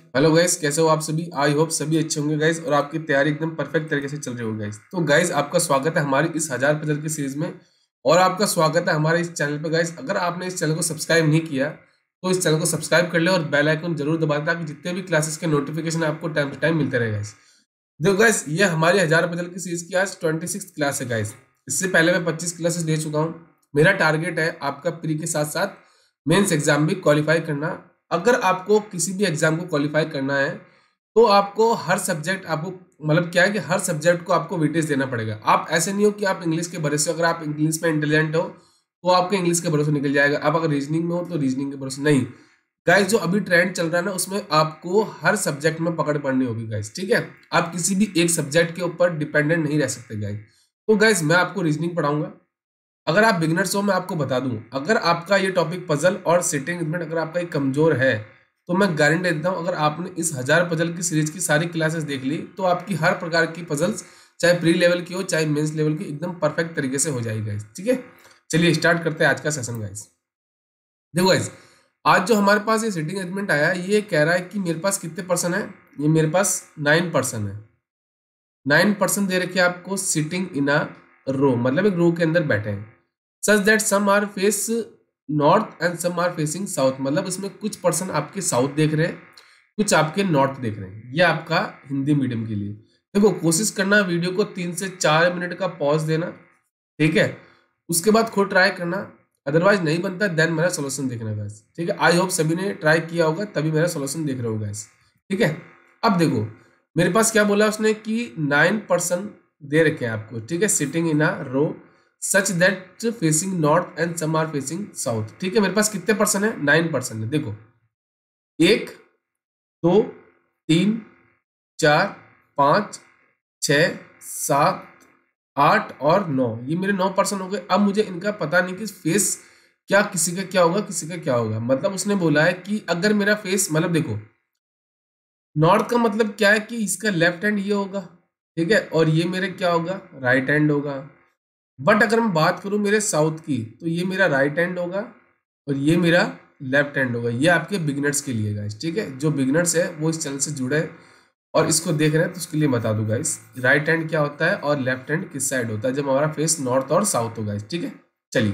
Hello guys, कैसे हो आप सभी। आई होप सभी अच्छे होंगे गाइस और आपकी तैयारी एकदम परफेक्ट तरीके से चल रही होगी गाइस। तो गाइस, आपका स्वागत है हमारी इस 1000 पजल की सीरीज में और आपका स्वागत है हमारे इस चैनल पे गाइस। अगर आपने इस चैनल को सब्सक्राइब नहीं किया तो इस चैनल को सब्सक्राइब कर ले और बेल आइकन जरूर दबा दें ताकि जितने भी क्लासेस के नोटिफिकेशन आपको टाइम टू टाइम मिलते रहे गाइस। देखो गाइस, ये हमारी 1000 पजल की सीरीज की आज 26 क्लास है गाइस। इससे पहले मैं 25 क्लासेस ले चुका हूँ। मेरा टारगेट है आपका प्री के साथ साथ मेंस एग्जाम भी क्वालिफाई करना। अगर आपको किसी भी एग्जाम को क्वालिफाई करना है तो आपको हर सब्जेक्ट आपको मतलब क्या है कि हर सब्जेक्ट को आपको वेटेज देना पड़ेगा। आप ऐसे नहीं हो कि आप इंग्लिश के भरोसे, अगर आप इंग्लिश में इंटेलिजेंट हो तो आपके इंग्लिश के भरोसे निकल जाएगा। आप अगर रीजनिंग में हो तो रीजनिंग के भरोसे नहीं। गाइस, जो अभी ट्रेंड चल रहा है ना, उसमें आपको हर सब्जेक्ट में पकड़ पड़नी होगी गाइस, ठीक है। आप किसी भी एक सब्जेक्ट के ऊपर डिपेंडेंट नहीं रह सकते गाइस। तो गाइस, मैं आपको रीजनिंग पढ़ाऊंगा। अगर आप बिगनर्स हो, मैं आपको बता दूं, अगर आपका ये टॉपिक पजल और सिटिंग में अगर आपका ये कमजोर है तो मैं गारंटी देता हूं, अगर आपने इस 1000 पजल की सीरीज की सारी क्लासेस देख ली तो आपकी हर प्रकार की पजल्स, चाहे प्री लेवल की हो चाहे मेंस लेवल की, एकदम परफेक्ट तरीके से हो जाएगी गाइस, ठीक है। चलिए स्टार्ट करते हैं आज का सेशन गाइस। देखो गाइस, आज जो हमारे पास ये सिटिंग अरेंजमेंट आया है, ये कह रहा है कि मेरे पास कितने पर्सन है। ये मेरे पास 9% है। 9% दे रखे आपको सिटिंग इन अ रो, मतलब एक रो के अंदर बैठे हैं। Such that some are face north and some are facing south, मतलब इसमें कुछ पर्सन आपके साउथ देख रहे हैं, कुछ आपके नॉर्थ देख रहे हैं। ये आपका हिंदी मीडियम के लिए। देखो, कोशिश करना वीडियो को 3 से 4 मिनट का पॉज देना, ठीक है। उसके बाद खुद ट्राई करना, अदरवाइज नहीं बनता देन मेरा सोल्यूशन देखना गाइस, ठीक है। आई होप सभी ने ट्राई किया होगा तभी मेरा सोल्यूशन देख रहे हो गाइस, ठीक है। अब देखो, मेरे पास क्या बोला उसने कि 9% दे रखे हैं आपको, ठीक है, sitting in a row such that facing north and some are facing south, ठीक है। मेरे पास कितने पर्सन है? 9% है। देखो, 1, 2, 3, 4, 5, 6, 7, 8 और 9, ये मेरे 9% हो गए। अब मुझे इनका पता नहीं कि फेस क्या, किसी का क्या होगा किसी का क्या होगा। मतलब उसने बोला है कि अगर मेरा फेस, मतलब देखो, नॉर्थ का मतलब क्या है कि इसका लेफ्ट हैंड ये होगा, ठीक है, और ये मेरे क्या होगा, राइट हैंड होगा। बट अगर मैं बात करूं मेरे साउथ की तो ये मेरा राइट हैंड होगा और ये मेरा लेफ्ट हैंड होगा। ये आपके बिगिनर्स के लिए गाइस, ठीक है। जो बिगिनर्स है वो इस चैनल से जुड़े हैं और इसको देख रहे हैं तो उसके लिए बता दूं गाइस, राइट हैंड क्या होता है और लेफ्ट हैंड किस साइड होता है जब हमारा फेस नॉर्थ और साउथ होगा, ठीक है। चलिए,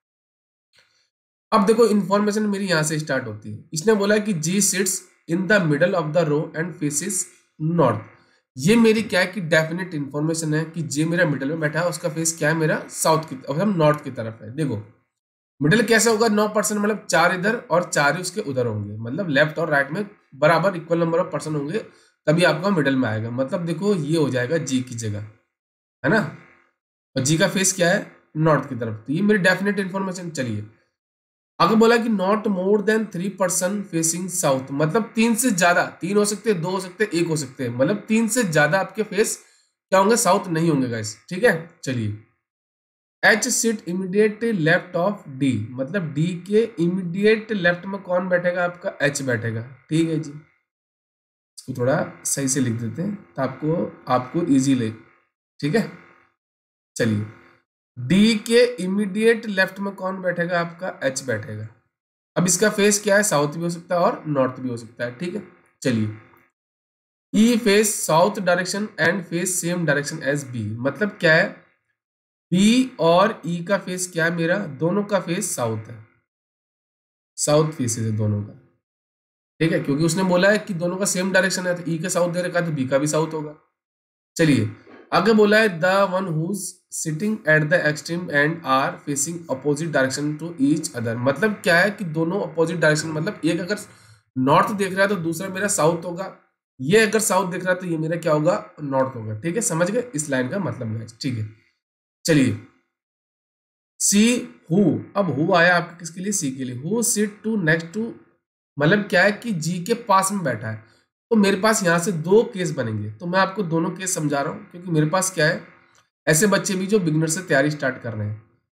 अब देखो, इन्फॉर्मेशन मेरी यहां से स्टार्ट होती है। इसने बोला है कि G sits in the middle of the row and faces north. ये मेरी क्या है कि डेफिनेट इन्फॉर्मेशन है कि जे मेरा मिडल में बैठा है, उसका फेस क्या है, मेरा साउथ की, मतलब नॉर्थ की तरफ है। देखो, मिडल कैसे होगा? 9%, मतलब 4 इधर और 4 ही उसके उधर होंगे, मतलब लेफ्ट और राइट में बराबर इक्वल नंबर ऑफ पर्सन होंगे, तभी आपका मिडल में आएगा। मतलब देखो, ये हो जाएगा जी की जगह, है ना। और जी का फेस क्या है? नॉर्थ की तरफ। तो ये मेरी डेफिनेट इन्फॉर्मेशन। चलिए, अगर बोला कि not more than 3% facing south, मतलब 3 से ज्यादा, 3 हो सकते हैं, 2 हो सकते हैं, 1 हो सकते हैं, मतलब 3 से ज्यादा आपके फेस क्या होंगे? साउथ नहीं होंगे गाइस, ठीक है। चलिए, H seat immediate left of D, मतलब डी के इमीडिएट लेफ्ट में कौन बैठेगा? आपका एच बैठेगा, ठीक है जी। इसको थोड़ा सही से लिख देते हैं तो आपको आपको इजी लगे, ठीक है। चलिए, डी के इमीडिएट लेफ्ट में कौन बैठेगा? आपका एच बैठेगा। अब इसका फेस क्या है? साउथ भी हो सकता है और नॉर्थ भी हो सकता है, ठीक है। चलिए, E face south direction and face same direction as B, मतलब क्या है? बी और ई का फेस क्या है? मेरा दोनों का फेस साउथ है, साउथ फेसेस है दोनों का, ठीक है, क्योंकि उसने बोला है कि दोनों का सेम डायरेक्शन है, तो ई का साउथ दे रखा है तो बी का भी साउथ होगा। चलिए, आगे बोला है the one who's sitting at the extreme end are facing opposite direction to each other, मतलब क्या है कि दोनों अपोजिट डायरेक्शन, मतलब एक अगर नॉर्थ देख रहा है तो दूसरा मेरा साउथ होगा, ये अगर साउथ देख रहा है तो ये मेरा क्या होगा? नॉर्थ होगा, ठीक है। समझ गए इस लाइन का मतलब है, ठीक है। चलिए, सी हु, अब हु आया आपके किसके लिए? सी के लिए। Who sit to next to, मतलब क्या है कि जी के पास में बैठा है। तो मेरे पास यहां से दो केस बनेंगे, तो मैं आपको दोनों केस समझा रहा हूं क्योंकि मेरे पास क्या है, ऐसे बच्चे भी जो बिगनर से तैयारी स्टार्ट कर रहे हैं।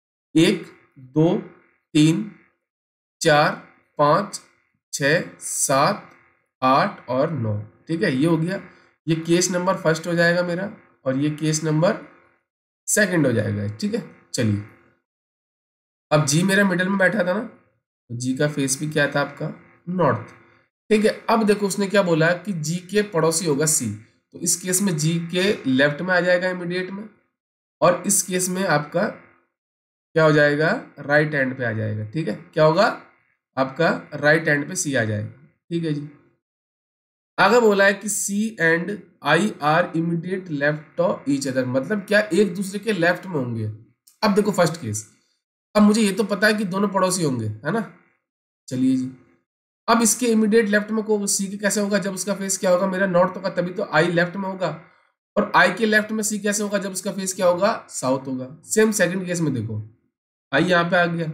1, 2, 3, 4, 5, 6, 7, 8 और 9, ठीक है, ये हो गया। ये केस नंबर फर्स्ट हो जाएगा मेरा और ये केस नंबर सेकंड हो जाएगा, ठीक है। चलिए, अब जी मेरा मिडल में बैठा था ना, तो जी का फेस भी क्या था? आपका नॉर्थ। ठीक है। अब देखो उसने क्या बोला कि जी के पड़ोसी होगा सी, तो इस केस में जी के लेफ्ट में आ जाएगा इमीडिएट में, और इस केस में आपका क्या हो जाएगा, राइट हैंड पे आ जाएगा। ठीक है, क्या होगा आपका राइट हैंड पे सी आ जाएगा। ठीक है जी। आगे बोला है कि C and I are immediate left of each other, मतलब क्या एक दूसरे के लेफ्ट में होंगे। अब देखो फर्स्ट केस, अब मुझे ये तो पता है कि दोनों पड़ोसी होंगे, है ना। चलिए जी, अब इसके इमीडिएट लेफ्ट में को सी के कैसे होगा, जब उसका फेस क्या होगा मेरा नॉर्थ होगा, तभी तो आई लेफ्ट में होगा। और आई के लेफ्ट में सी कैसे होगा, जब उसका फेस क्या होगा, साउथ होगा। सेम सेकंड केस में देखो, आई यहाँ पे आ गया।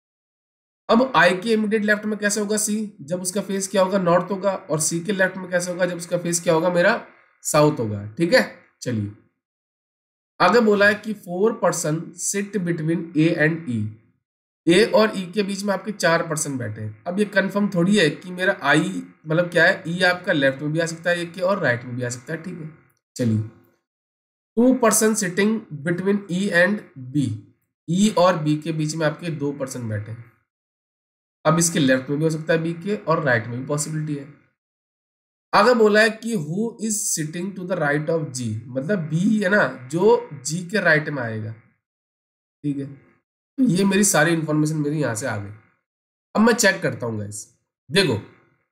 अब आई के इमीडिएट लेफ्ट में कैसे होगा सी, जब उसका फेस क्या होगा, नॉर्थ होगा। और सी के लेफ्ट में कैसे होगा, जब उसका फेस क्या होगा मेरा, साउथ होगा। ठीक है, चलिए आगे बोला है कि 4 person sit between A and E, A और ई के बीच में आपके 4 पर्सन बैठे हैं। अब ये कंफर्म थोड़ी है कि मेरा आई मतलब क्या है, ई आपका लेफ्ट में भी आ सकता है एक के, और राइट में भी आ सकता है। ठीक है, चलिए 2 person sitting between E and B, E और बी के बीच में आपके 2 पर्सन बैठे हैं। अब इसके लेफ्ट में भी हो सकता है बी के, और राइट में भी पॉसिबिलिटी है। आगे बोला है कि who is sitting to the right of G, मतलब बी है ना जो जी के राइट में आएगा। ठीक है, तो ये मेरी सारी इंफॉर्मेशन मेरी यहां से आ गई। अब मैं चेक करता हूँ गाइस, देखो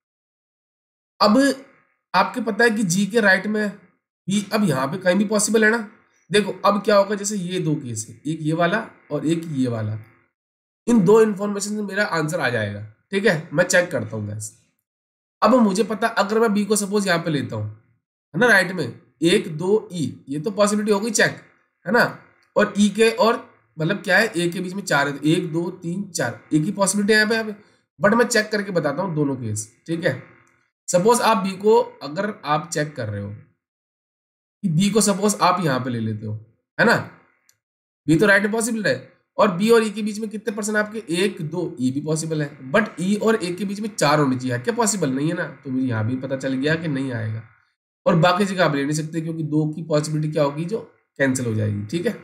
अब आपके पता है कि जी के राइट में बी, अब यहाँ पे कहीं भी पॉसिबल है ना। देखो अब क्या होगा, जैसे ये दो केस है, एक ये वाला और एक ये वाला, इन दो इंफॉर्मेशन से मेरा आंसर आ जाएगा। ठीक है, मैं चेक करता हूँ गाइस। अब मुझे पता, अगर मैं बी को सपोज यहाँ पे लेता हूँ, है ना, राइट में 1 2 ई, ये तो पॉसिबिलिटी हो गई चेक, है ना। और ई के और मतलब क्या है, ए के बीच में 4 है, तो 1 2 3 4 एक ही पॉसिबिलिटी है यहाँ पे। बट मैं चेक करके बताता हूँ दोनों केस। ठीक है, सपोज आप बी को, अगर आप चेक कर रहे हो कि बी को सपोज आप यहाँ पे ले लेते हो, है ना, बी तो राइट में पॉसिबल है। और बी और ई के बीच में कितने पर्सन आपके, 1 2, ई भी पॉसिबल है। बट ई और ए के बीच में 4 होने चाहिए, क्या पॉसिबल नहीं है ना, तो मुझे यहाँ भी पता चल गया कि नहीं आएगा। और बाकी जगह आप ले नहीं सकते, क्योंकि 2 की पॉसिबिलिटी क्या होगी, जो कैंसिल हो जाएगी। ठीक है,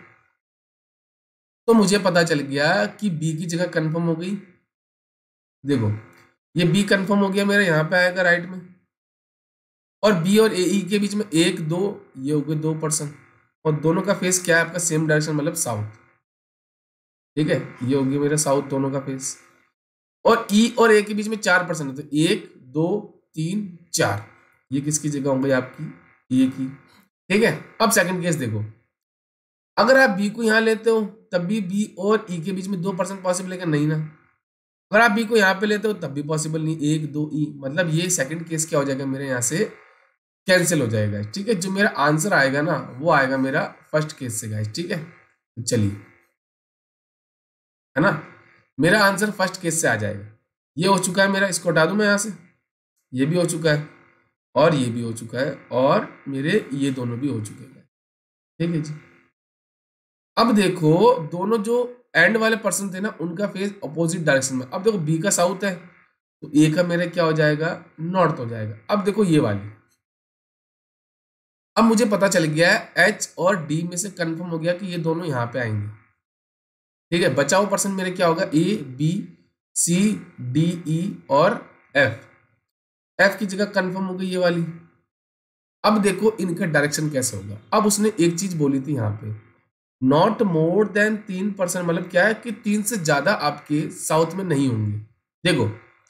तो मुझे पता चल गया कि बी की जगह कंफर्म हो गई। देखो ये बी कंफर्म हो गया मेरा, यहाँ पे आएगा राइट में। और बी और ए ई के बीच में 1 2, ये हो गए 2 पर्सन, और दोनों का फेस क्या है आपका, सेम डायरेक्शन, मतलब साउथ। ठीक है, ये होगी मेरा साउथ दोनों का फेस। और ई और ए के बीच में 4 पर्सन है, तो 1 2 3 4, ये किसकी जगह होंगे आपकी, ए की। ठीक है, अब सेकंड केस देखो, अगर आप बी को यहाँ लेते हो तब भी बी और ई के बीच में 2 पर्सन पॉसिबल है क्या, नहीं ना। अगर आप बी को यहाँ पे लेते हो तब भी पॉसिबल नहीं, 1 2 ई, मतलब ये सेकंड केस क्या हो जाएगा मेरे यहाँ से कैंसिल हो जाएगा। ठीक है, जो मेरा आंसर आएगा ना वो आएगा मेरा फर्स्ट केस से गाइस। ठीक है, तो चलिए, है ना, मेरा आंसर फर्स्ट केस से आ जाएगा। ये हो चुका है मेरा, इसको हटा दूं मैं यहाँ से, ये भी हो चुका है और ये भी हो चुका है, और मेरे ये दोनों भी हो चुके हैं। ठीक है जी, अब देखो दोनों जो एंड वाले पर्सन थे ना, उनका फेस अपोजिट डायरेक्शन में। अब देखो बी का साउथ है, तो ए का मेरा क्या हो जाएगा, नॉर्थ हो जाएगा। अब देखो ये वाली, अब मुझे पता चल गया है एच और डी में से कंफर्म हो गया कि ये दोनों यहाँ पे आएंगे। ठीक है, बचाओ पर्सन मेरे क्या होगा, A B C D E और एफ, एफ की जगह कंफर्म हो गई ये वाली। अब देखो इनका डायरेक्शन कैसे होगा। अब उसने एक चीज बोली थी यहाँ पे, नॉट मोर देन 3%, मतलब क्या है कि 3 से ज्यादा आपके साउथ में नहीं होंगे। देखो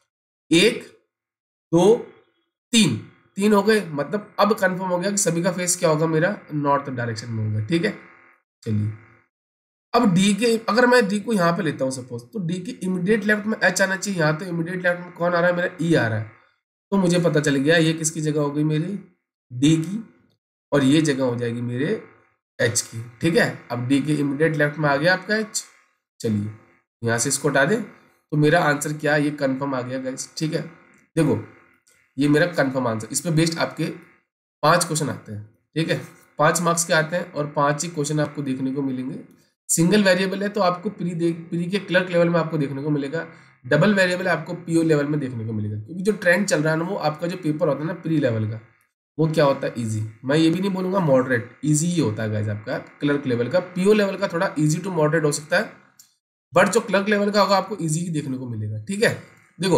1 2 3, 3 हो गए, मतलब अब कंफर्म हो गया कि सभी का फेस क्या होगा मेरा, नॉर्थ डायरेक्शन में होगा। ठीक है, चलिए अब डी के, अगर मैं डी को यहाँ पे लेता हूँ सपोज, तो डी के इमीडिएट लेफ्ट में एच आना चाहिए। यहाँ तो इमीडिएट लेफ्ट में कौन आ रहा है मेरा, ई आ रहा है। तो मुझे पता चल गया ये किसकी जगह हो गई मेरी, डी की, और ये जगह हो जाएगी मेरे एच की। ठीक है, अब डी के इमीडिएट लेफ्ट में आ गया आपका एच। चलिए यहाँ से इसको हटा दे, तो मेरा आंसर क्या है, ये कंफर्म आ गया गाइस। ठीक है, देखो ये मेरा कंफर्म आंसर, इस पे बेस्ड आपके 5 क्वेश्चन आते हैं। ठीक है, 5 मार्क्स के आते हैं, और 5 ही क्वेश्चन आपको देखने को मिलेंगे। सिंगल वेरिएबल है तो आपको प्री के क्लर्क लेवल में आपको देखने को मिलेगा, डबल वेरिएबल है आपको पीओ लेवल में देखने को मिलेगा। क्योंकि जो ट्रेंड चल रहा है ना, वो आपका जो पेपर होता है ना प्री लेवल का, वो क्या होता है, इजी। मैं ये भी नहीं बोलूंगा मॉडरेट, इजी ही होता है गाइस आपका क्लर्क लेवल का। पीओ लेवल का थोड़ा इजी टू मॉडरेट हो सकता है, बट जो क्लर्क लेवल का होगा आपको इजी ही देखने को मिलेगा। ठीक है, देखो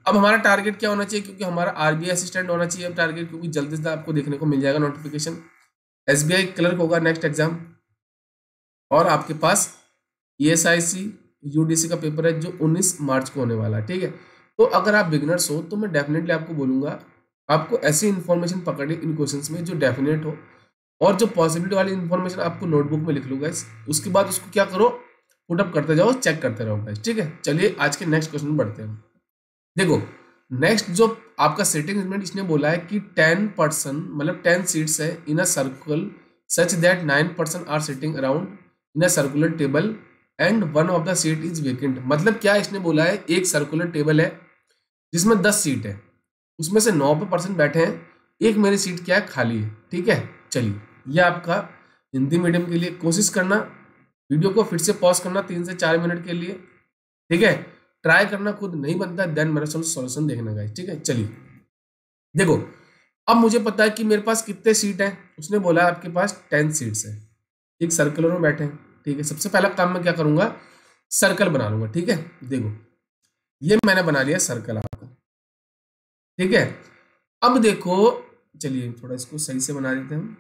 अब हमारा टारगेट क्या होना चाहिए, क्योंकि हमारा आरबीआई असिस्टेंट होना चाहिए अब टारगेट, क्योंकि जल्दी से आपको देखने को मिल जाएगा नोटिफिकेशन। एसबीआई क्लर्क होगा नेक्स्ट एग्जाम, और आपके पास ईएसआईसी यूडीसी का पेपर है जो 19 मार्च को होने वाला है, ठीक है। तो अगर आप बिगनर्स हो तो मैं डेफिनेटली आपको बोलूंगा आपको ऐसी इन्फॉर्मेशन पकड़े इन क्वेश्चंस में जो डेफिनेट हो, और जो पॉसिबिलिटी वाली इन्फॉर्मेशन आपको नोटबुक में लिख लो गाइस, उसके बाद उसको क्या करो, पुटअप करते जाओ, चेक करते रहो गाइस, ठीक है। चलिए आज के नेक्स्ट क्वेश्चन बढ़ते हैं। देखो नेक्स्ट जो आपका सीटिंग अरेंजमेंट इसने बोला है कि 10% मतलब 10 सीट्स है in a circle such that 9% are sitting around in a circular table and one of the seat is vacant. मतलब क्या इसने बोला है, एक सर्कुलर टेबल है जिसमें 10 सीट है, उसमें से 9% बैठे हैं, एक मेरी सीट क्या है, खाली है, ठीक है। चलिए यह आपका हिंदी मीडियम के लिए, कोशिश करना वीडियो को फिर से पॉज करना 3 से 4 मिनट के लिए, ठीक है। ट्राई करना, खुद नहीं बनता देन मेरा सॉल्यूशन देखना गाइस, ठीक है। चलिए देखो अब मुझे पता है कि मेरे पास कितने सीट हैं, उसने बोला है आपके पास 10 सीट्स है, एक सर्कलर में बैठे हैं, ठीक है। सबसे पहला काम मैं क्या करूंगा, सर्कल बना लूंगा, ठीक है। देखो ये मैंने बना लिया सर्कल आपका, ठीक है। अब देखो चलिए थोड़ा इसको सही से बना देते हैं हम।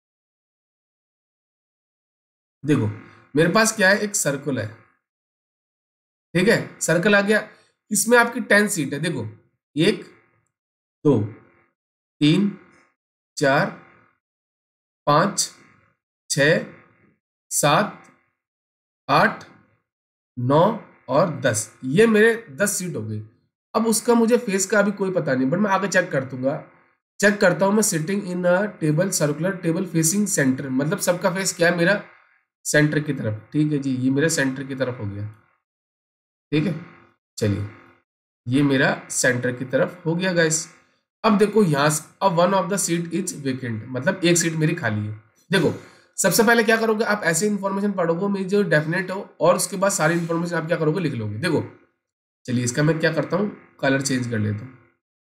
देखो मेरे पास क्या है, एक सर्कल है, ठीक है, सर्कल आ गया, इसमें आपकी 10 सीट है। देखो 1 2 3 4 5 6 7 8 9 और 10, ये मेरे 10 सीट हो गई। अब उसका मुझे फेस का अभी कोई पता नहीं, बट मैं आगे चेक कर दूंगा, चेक करता हूं मैं। Sitting in a table circular table facing center, मतलब सबका फेस क्या है, मेरा सेंटर की तरफ, ठीक है जी, ये मेरा सेंटर की तरफ हो गया, ठीक है। चलिए ये मेरा सेंटर की तरफ हो गया गाइस। अब देखो यहां से, अब one of the seat is vacant, मतलब एक सीट मेरी खाली है। देखो सबसे पहले क्या करोगे, आप ऐसे इन्फॉर्मेशन पढ़ोगे मेरी जो डेफिनेट हो, और उसके बाद सारी इन्फॉर्मेशन आप क्या करोगे, लिख लोगे। देखो चलिए इसका मैं क्या करता हूँ, कलर चेंज कर लेता हूँ,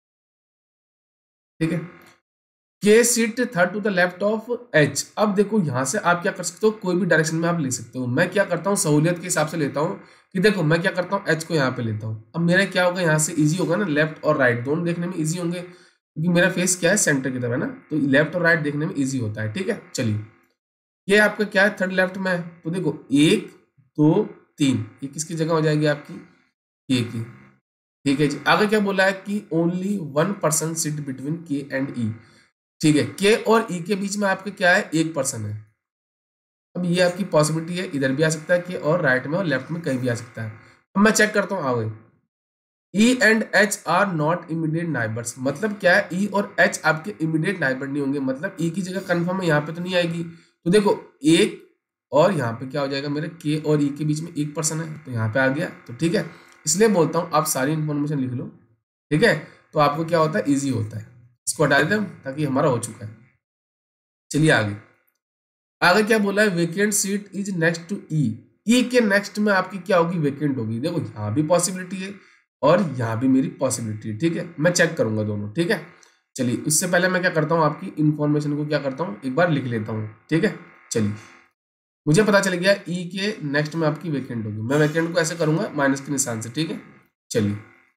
ठीक है। K seat third to the left of H. अब देखो यहां से आप क्या कर सकते हो, कोई भी डायरेक्शन में आप ले सकते हो। मैं क्या करता हूँ, सहूलियत के हिसाब से लेता हूँ कि देखो मैं क्या करता हूँ, एच को यहाँ पे लेता हूँ। अब मेरा क्या होगा, यहाँ से इजी होगा ना, लेफ्ट और राइट दोनों देखने में इजी होंगे, क्योंकि मेरा फेस क्या है, सेंटर की तरफ है ना, तो लेफ्ट और राइट देखने में इजी होता है, ठीक है। चलिए ये आपका क्या है, थर्ड लेफ्ट में है, तो देखो 1 2 3, ये किसकी जगह हो जाएगी आपकी, के की, ठीक है जी। आगे क्या बोला है कि only 1% sit between K and E, ठीक है। के और ई के बीच में आपके क्या है, 1% है। अब ये आपकी पॉसिबिलिटी है, इधर भी आ सकता है के, और राइट में और लेफ्ट में कहीं भी आ सकता है। अब मैं चेक करता हूँ आगे, E and H are not immediate neighbours, मतलब क्या है, ई और एच आपके इमीडिएट नाइबर नहीं होंगे, मतलब ई की जगह कंफर्म है, यहाँ पे तो नहीं आएगी। तो देखो एक, और यहाँ पे क्या हो जाएगा, मेरे के और ई के बीच में 1% है, तो यहाँ पे आ गया, तो ठीक है। इसलिए बोलता हूँ आप सारी इंफॉर्मेशन लिख लो, ठीक है, तो आपको क्या होता है, ईजी होता है। इसको हटा देते हैं ताकि हमारा हो चुका है। चलिए आगे, आगे क्या बोला है, vacant seat is next to E, E के नेक्स्ट में आपकी क्या होगी, वेकेंट होगी। देखो यहाँ भी पॉसिबिलिटी है और यहाँ भी मेरी पॉसिबिलिटी है, ठीक है। मैं चेक करूंगा दोनों, ठीक है। चलिए उससे पहले मैं क्या करता हूँ, आपकी इंफॉर्मेशन को क्या करता हूँ, एक बार लिख लेता हूँ, ठीक है। चलिए मुझे पता चल गया ई के नेक्स्ट में आपकी वेकेंट होगी, मैं वेकेंट को ऐसे करूंगा माइनस के निशान से, ठीक है। चलिए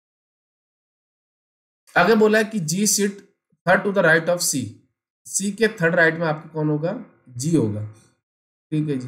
आगे बोला है कि G seat third to the right of C, C के थर्ड राइट में आपका कौन होगा, जी होगा, ठीक है जी।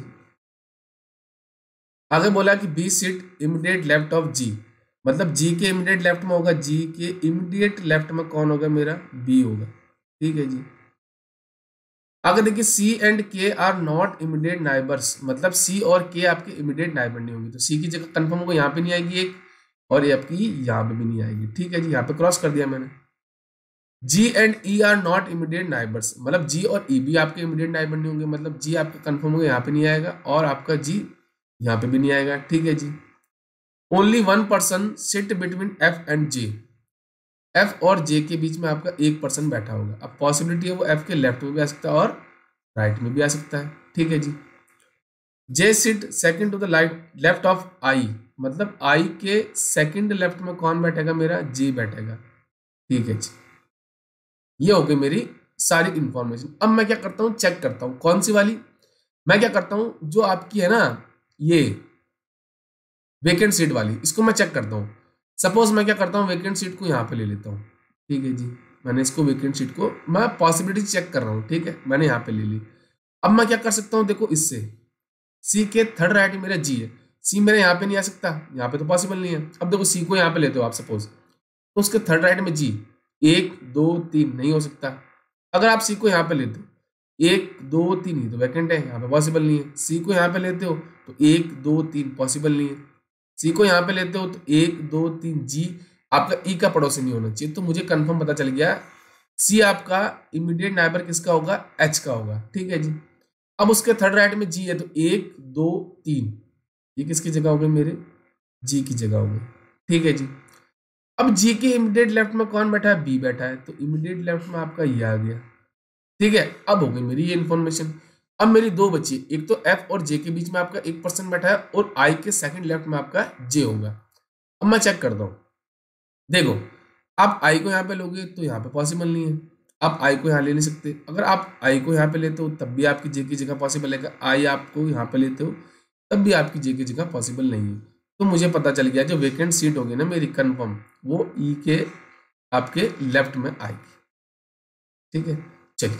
आगे बोला कि B seat immediate left of G, मतलब जी के इमीडिएट लेफ्ट में होगा, जी के इमीडिएट लेफ्ट में कौन होगा, मेरा बी होगा, ठीक है जी। आगे देखिए C and K are not immediate neighbours, मतलब सी और के आपके इमीडिएट नाइबर नहीं होंगे, तो सी की जगह कंफर्म होगा, यहाँ पे नहीं आएगी एक, और ये आपकी यहाँ पे भी नहीं आएगी, ठीक है जी। यहाँ पे क्रॉस कर दिया मैंने। G and E are not immediate neighbours, मतलब जी और ई भी आपके इमीडिएट नाइबर नहीं होंगे, मतलब जी आपका कंफर्म होगा, यहाँ पे नहीं आएगा, और आपका जी यहाँ पे भी नहीं आएगा, ठीक है जी। Only 1% sit between F and J, F और जे के बीच में आपका 1% बैठा होगा। अब पॉसिबिलिटी है वो एफ के लेफ्ट में भी आ सकता है और राइट में भी आ सकता है, ठीक है जी। J sit second to the left of I, मतलब आई के सेकंड लेफ्ट में कौन बैठेगा, मेरा जे बैठेगा, ठीक है जी। ये हो गई मेरी सारी इंफॉर्मेशन। अब मैं क्या करता हूँ, चेक करता हूँ कौन सी वाली, मैं क्या करता हूँ जो आपकी है ना ये वेकेंट सीट वाली, इसको मैं चेक करता हूँ। सपोज मैं क्या करता हूँ, वैकेंट सीट को यहाँ पे ले लेता हूँ, ठीक है जी। मैंने इसको वैकेंट सीट को मैं पॉसिबिलिटी चेक कर रहा हूँ, ठीक है, मैंने यहाँ पे ले ली। अब मैं क्या कर सकता हूँ, देखो इससे सी के थर्ड राइट मेरा जी है, सी मेरे यहाँ पे नहीं आ सकता, यहाँ पे तो पॉसिबल नहीं है। अब देखो सी को यहाँ पे लेते हो आप सपोज, तो उसके थर्ड राइट में जी 1 2 3 नहीं हो सकता। अगर आप सी को यहाँ पे लेते हो 1 2 3 ही तो वैकेंट है, यहाँ पे पॉसिबल नहीं है। सी को यहाँ पे लेते हो तो 1 2 3 पॉसिबल नहीं है। सी को यहाँ पे लेते हो तो 1 2 3 जी आपका ई का पड़ोसी नहीं होना चाहिए। तो मुझे कंफर्म पता चल गया सी आपका इमीडिएट नाइबर किसका होगा, एच का होगा, ठीक है जी। अब उसके थर्ड राइट में जी है तो 1 2 3 ये किसकी जगह हो गई, मेरे जी की जगह हो गई, ठीक है जी। अब जी के इमीडिएट लेफ्ट में कौन बैठा है, बी बैठा है, तो इमीडिएट लेफ्ट में आपका ये आ गया, ठीक है। अब हो गई मेरी ये इन्फॉर्मेशन। अब मेरी दो बची, एक तो एफ और जे के बीच में आपका 1% बैठा है और आई के सेकंड लेफ्ट में आपका जे होगा। अब मैं चेक करता हूं, देखो आप आई को यहाँ पे लोगे तो यहाँ पे पॉसिबल नहीं है, आप आई को यहाँ ले नहीं सकते। अगर आप आई को यहाँ पे लेते हो तब भी आपकी जे की जगह पॉसिबल है, आई आपको यहाँ पे लेते हो तब भी आपकी जे की जगह पॉसिबल नहीं है। तो मुझे पता चल गया जो वेकेंट सीट होगी ना मेरी कंफर्म, वो ई के आपके लेफ्ट में आएगी, ठीक है। चलिए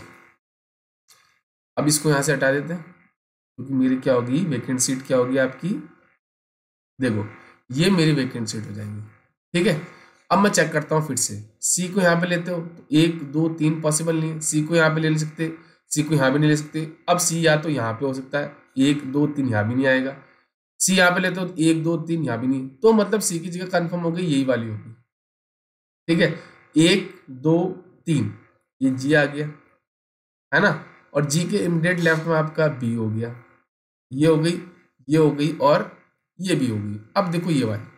अब इसको यहाँ से हटा देते हैं, क्योंकि मेरी क्या होगी वेकेंट सीट, क्या होगी आपकी, देखो ये मेरी वेकेंट सीट हो जाएंगी, ठीक है। अब मैं चेक करता हूँ फिर से, सी को यहाँ पे लेते हो तो 1 2 3 पॉसिबल नहीं है, सी को यहाँ पे ले नहीं सकते, सी को यहाँ भी नहीं ले सकते। अब सी या तो यहाँ पे हो सकता है 1 2 3 यहाँ भी नहीं आएगा, सी यहाँ पे लेते हो तो 1 2 3 यहाँ भी नहीं, तो मतलब सी की जगह कंफर्म हो गई यही वाली होगी, ठीक है। 1 2 3 ये जी आ गया है ना, और जी के इमीडिएट लेफ्ट में आपका बी हो गया, ये हो गई, ये हो गई और ये भी हो गई। अब देखो ये वाली,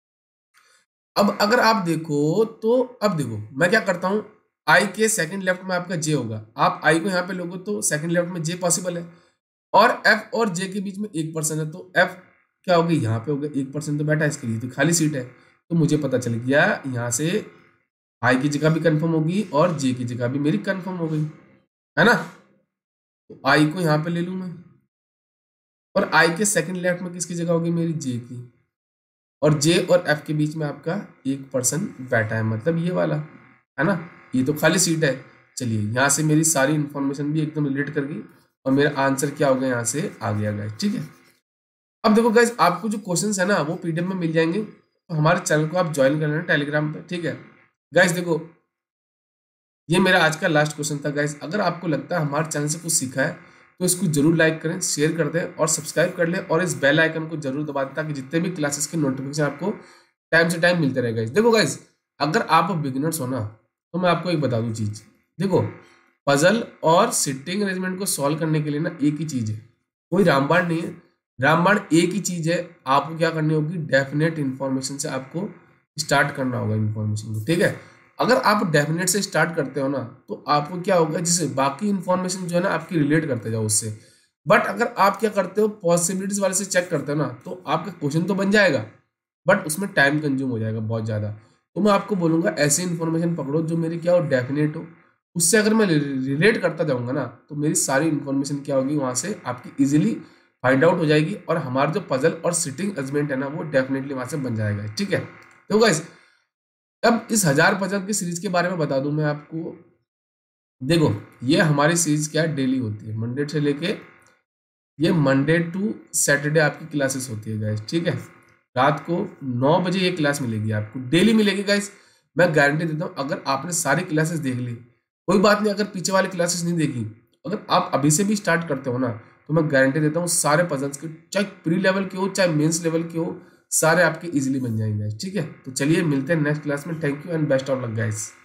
अब अगर आप देखो तो अब देखो मैं क्या करता हूं, आई के सेकंड लेफ्ट में आपका जे होगा, आप आई को यहाँ पे लोगे तो सेकंड लेफ्ट में जे पॉसिबल है, और एफ और जे के बीच में 1% है, तो एफ क्या होगी यहाँ पे होगा 1% तो बैठा है, इसके लिए तो खाली सीट है। तो मुझे पता चल गया यहाँ से आई की जगह भी कंफर्म होगी और जे की जगह भी मेरी कंफर्म हो गई, है ना। तो आई को यहाँ पे ले लूँ मैं, और आई के सेकंड लेफ्ट में किसकी जगह होगी, मेरी जे की, और जे और एफ के बीच में आपका 1% बैठा है, मतलब ये वाला, है ना, ये तो खाली सीट है। चलिए यहाँ से मेरी सारी इंफॉर्मेशन भी एकदम रिलेट कर गई और मेरा आंसर क्या हो गया, यहाँ से आ गया गाइस, ठीक है। अब देखो गाइस आपको जो क्वेश्चंस है ना वो पीडीएफ में मिल जाएंगे, तो हमारे चैनल को आप ज्वाइन कर लेना टेलीग्राम पे, ठीक है। गाइस देखो ये मेरा आज का लास्ट क्वेश्चन था गाइस, अगर आपको लगता है हमारे चैनल से कुछ सीखा है तो इसको जरूर लाइक करें, शेयर कर दें और सब्सक्राइब कर लें, और इस बेल आइकन को जरूर दबा दें ताकि जितने भी क्लासेस के नोटिफिकेशन आपको टाइम से टाइम मिलते रहेगा। देखो गाइस अगर आप बिगिनर्स हो ना तो मैं आपको एक बता दूं चीज, देखो पजल और सिटिंग अरेंजमेंट को सॉल्व करने के लिए ना एक ही चीज है, कोई रामबाण नहीं है, रामबाण एक ही चीज है। आपको क्या करनी होगी, डेफिनेट इंफॉर्मेशन से आपको स्टार्ट करना होगा इंफॉर्मेशन को, ठीक है। अगर आप डेफिनेट से स्टार्ट करते हो ना तो आपको क्या होगा, जिससे बाकी इंफॉर्मेशन जो है ना आपकी रिलेट करते जाओ उससे। बट अगर आप क्या करते हो पॉसिबिलिटीज वाले से चेक करते हो ना तो आपका क्वेश्चन तो बन जाएगा बट उसमें टाइम कंज्यूम हो जाएगा बहुत ज़्यादा। तो मैं आपको बोलूँगा ऐसी इन्फॉर्मेशन पकड़ो जो मेरी क्या हो, डेफिनेट हो, उससे अगर मैं रिलेट करता जाऊँगा ना तो मेरी सारी इन्फॉर्मेशन क्या होगी वहाँ से आपकी इजीली फाइंड आउट हो जाएगी, और हमारा जो पजल और सिटिंग अरेंजमेंट है ना वो डेफिनेटली वहाँ से बन जाएगा, ठीक है। तो गाइस अब इस 1000 पजल की सीरीज के बारे में बता दूं मैं आपको, देखो ये हमारी सीरीज क्या है, डेली होती है, मंडे से लेके ये मंडे टू सैटरडे आपकी क्लासेस होती है गाइस, ठीक है। रात को 9 बजे ये क्लास मिलेगी आपको, डेली मिलेगी गाइस, मैं गारंटी देता हूँ। अगर आपने सारी क्लासेस देख ली, कोई बात नहीं, अगर पीछे वाली क्लासेस नहीं देखी, अगर आप अभी से भी स्टार्ट करते हो ना तो मैं गारंटी देता हूँ सारे पजल्स के, चाहे प्री लेवल के हो चाहे मेंस लेवल के हो, सारे आपके इजीली बन जाएंगे, ठीक है। तो चलिए मिलते हैं नेक्स्ट क्लास में, thank you and best of luck guys.